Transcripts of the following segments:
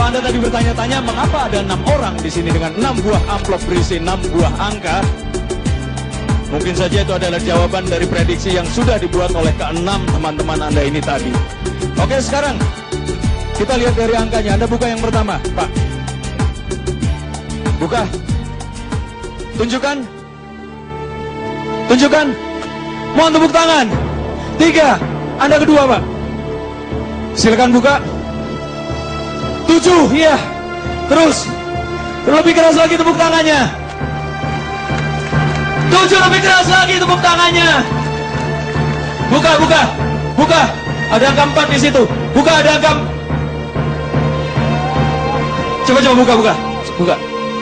Anda tadi bertanya-tanya mengapa ada 6 orang di sini dengan 6 buah amplop berisi 6 buah angka, mungkin saja itu adalah jawaban dari prediksi yang sudah dibuat oleh ke-6 teman-teman Anda ini tadi. Oke, sekarang kita lihat dari angkanya. Anda buka yang pertama, Pak. Buka. Tunjukkan. Tunjukkan. Mohon tepuk tangan. 3. Anda kedua, Pak. Silakan buka. 7, iya. Terus. Lebih keras lagi tepuk tangannya. 7, lebih keras lagi tepuk tangannya. Buka, buka. Buka. Ada angka 4 di situ. Buka, ada angka. Coba buka, buka. Buka.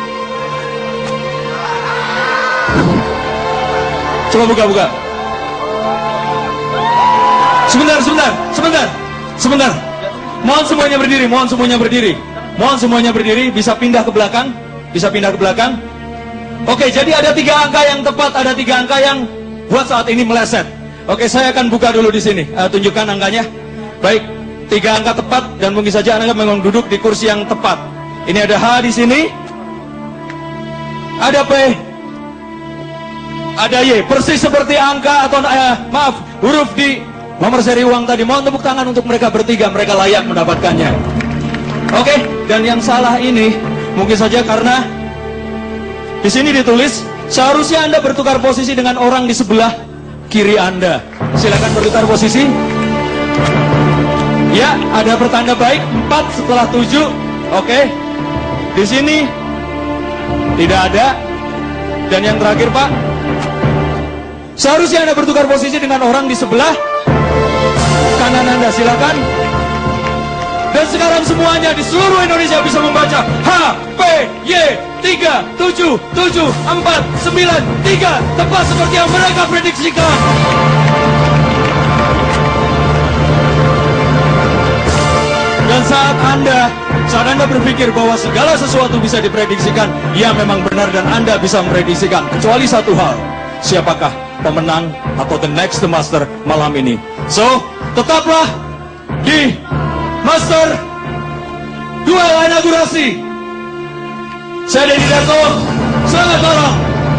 Coba buka. Sebentar. Mohon semuanya berdiri. Bisa pindah ke belakang. Oke, jadi ada 3 angka yang tepat, ada 3 angka yang buat saat ini meleset. Oke, saya akan buka dulu di sini. Tunjukkan angkanya. Baik, 3 angka tepat dan mungkin saja Anda memang duduk di kursi yang tepat. Ini ada H di sini. Ada P. Ada Y, persis seperti angka atau huruf di nomor seri uang tadi. Mohon tepuk tangan untuk mereka bertiga, mereka layak mendapatkannya. Oke, dan yang salah ini mungkin saja karena di sini ditulis seharusnya Anda bertukar posisi dengan orang di sebelah kiri Anda. Silakan bertukar posisi. Ya, ada pertanda baik 4 setelah 7. Oke. Di sini tidak ada. Dan yang terakhir, Pak, seharusnya Anda bertukar posisi dengan orang di sebelah kanan Anda, silakan. Dan sekarang semuanya di seluruh Indonesia bisa membaca H, P, Y, 3, 7, 7, 4, 9, 3. Tepat seperti yang mereka prediksikan. Dan saat Anda berpikir bahwa segala sesuatu bisa diprediksikan, ya memang benar dan Anda bisa memprediksikan. Kecuali satu hal, siapakah pemenang atau the next master malam ini. So, tetaplah di Master Duel Inaugurasi. Saya Denny Darto, selamat malam.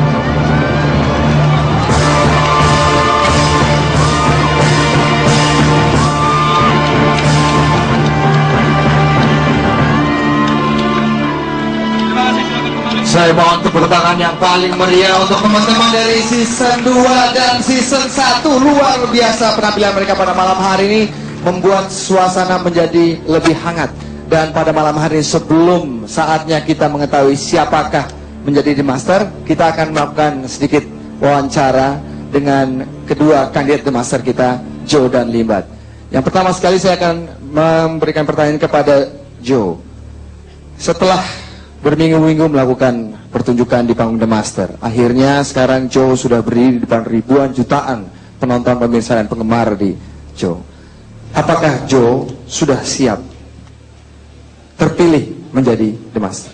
Saya mohon tepuk tangan yang paling meriah untuk teman-teman dari season 2 dan season 1. Luar biasa penampilan mereka pada malam hari ini, membuat suasana menjadi lebih hangat. Dan pada malam hari ini, sebelum saatnya kita mengetahui siapakah menjadi The Master, kita akan melakukan sedikit wawancara dengan kedua kandidat The Master kita, Joe dan Limbat. Yang pertama sekali saya akan memberikan pertanyaan kepada Joe. Setelah berminggu-minggu melakukan pertunjukan di panggung The Master, akhirnya sekarang Joe sudah berdiri di depan ribuan jutaan penonton, pemirsa dan penggemar di Joe. Apakah Joe sudah siap terpilih menjadi The Master?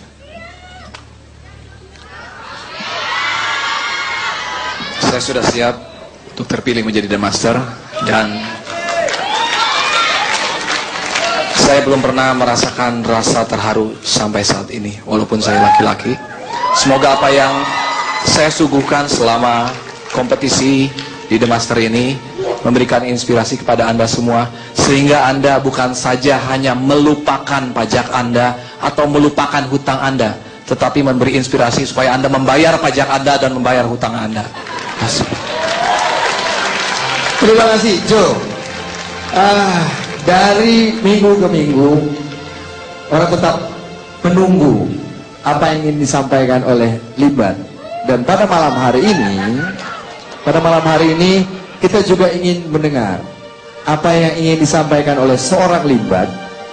Saya sudah siap untuk terpilih menjadi The Master, dan saya belum pernah merasakan rasa terharu sampai saat ini, walaupun saya laki-laki. Semoga apa yang saya suguhkan selama kompetisi di The Master ini memberikan inspirasi kepada Anda semua, sehingga Anda bukan saja hanya melupakan pajak Anda atau melupakan hutang Anda, tetapi memberi inspirasi supaya Anda membayar pajak Anda dan membayar hutang Anda. Terima kasih, Joe. Dari minggu ke minggu, orang tetap menunggu apa yang ingin disampaikan oleh Limbat. Dan pada malam hari ini, kita juga ingin mendengar apa yang ingin disampaikan oleh seorang Limbat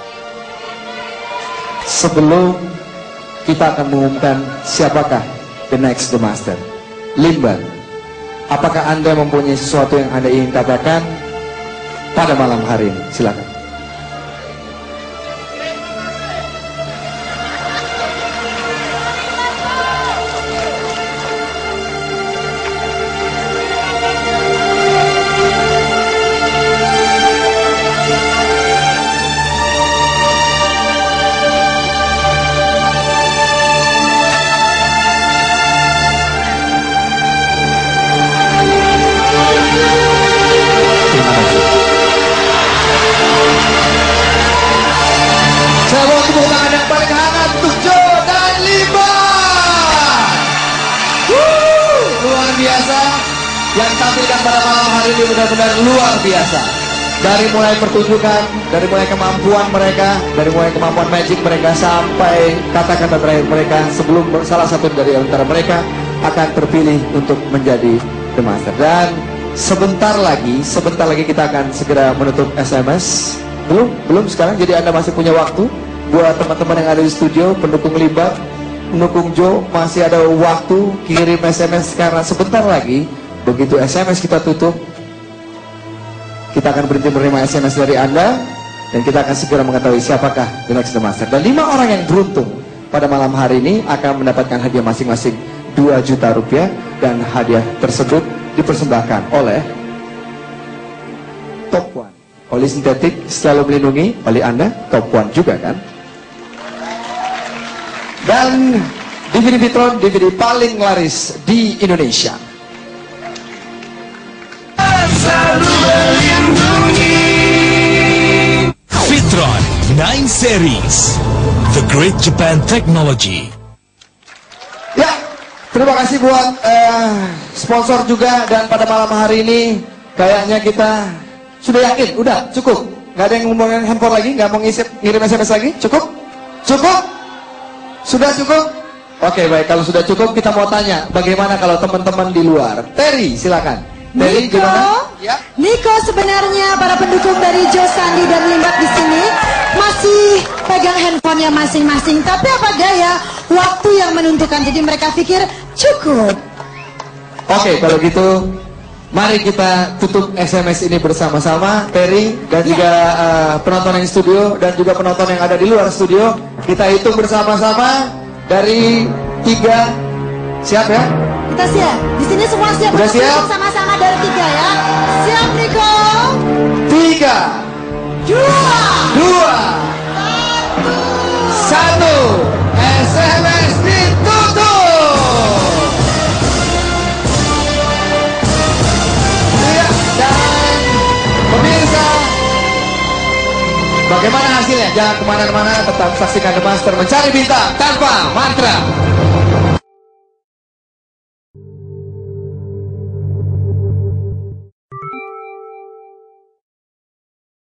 sebelum kita akan mengumumkan siapakah the next The Master. Limbat, apakah Anda mempunyai sesuatu yang Anda ingin katakan pada malam hari ini? Silakan. pada malam hari ini benar-benar luar biasa. Dari mulai pertunjukan, dari mulai kemampuan mereka, dari mulai kemampuan magic mereka sampai kata-kata terakhir mereka sebelum salah satu dari antara mereka akan terpilih untuk menjadi The Master. Dan sebentar lagi kita akan segera menutup SMS. Belum sekarang, jadi Anda masih punya waktu. Buat teman-teman yang ada di studio, pendukung Libat, pendukung Joe, masih ada waktu kirim SMS karena sebentar lagi begitu SMS kita tutup, kita akan berhenti menerima SMS dari Anda dan kita akan segera mengetahui siapakah The Next The Master. Dan 5 orang yang beruntung pada malam hari ini akan mendapatkan hadiah masing-masing 2 juta rupiah dan hadiah tersebut dipersembahkan oleh Top One. Oli sintetik selalu melindungi, oli Anda Top One juga kan? Dan DVD Vitron, DVD paling laris di Indonesia. Vitron 9 Series, The Great Japan Technology. Ya, terima kasih buat sponsor juga. Dan pada malam hari ini kayaknya kita sudah yakin, udah cukup. Gak ada yang ngomongin handphone lagi, gak mau ngirim SMS lagi, cukup? Cukup? Sudah cukup? Oke, baik, kalau sudah cukup kita mau tanya bagaimana kalau teman-teman di luar. Terry, silakan. Terry, Niko, gimana? Ya. Niko, sebenarnya para pendukung dari Joe, Sandi dan Libat di sini masih pegang handphonenya masing-masing. Tapi apa daya, waktu yang menentukan. Jadi mereka pikir cukup. Oke, kalau gitu mari kita tutup SMS ini bersama-sama. Terry dan juga penonton yang studio dan juga penonton yang ada di luar studio. Kita hitung bersama-sama dari 3. Siap ya? Kita siap. Di sini semua siap. Udah untuk siap? hitung sama-sama dari 3 ya. Siap Niko. 3, 2, 1. SMS ditutup. Ya, dan pemirsa, bagaimana hasilnya? Jangan kemana-mana, tetap saksikan The Master mencari bintang tanpa mantra.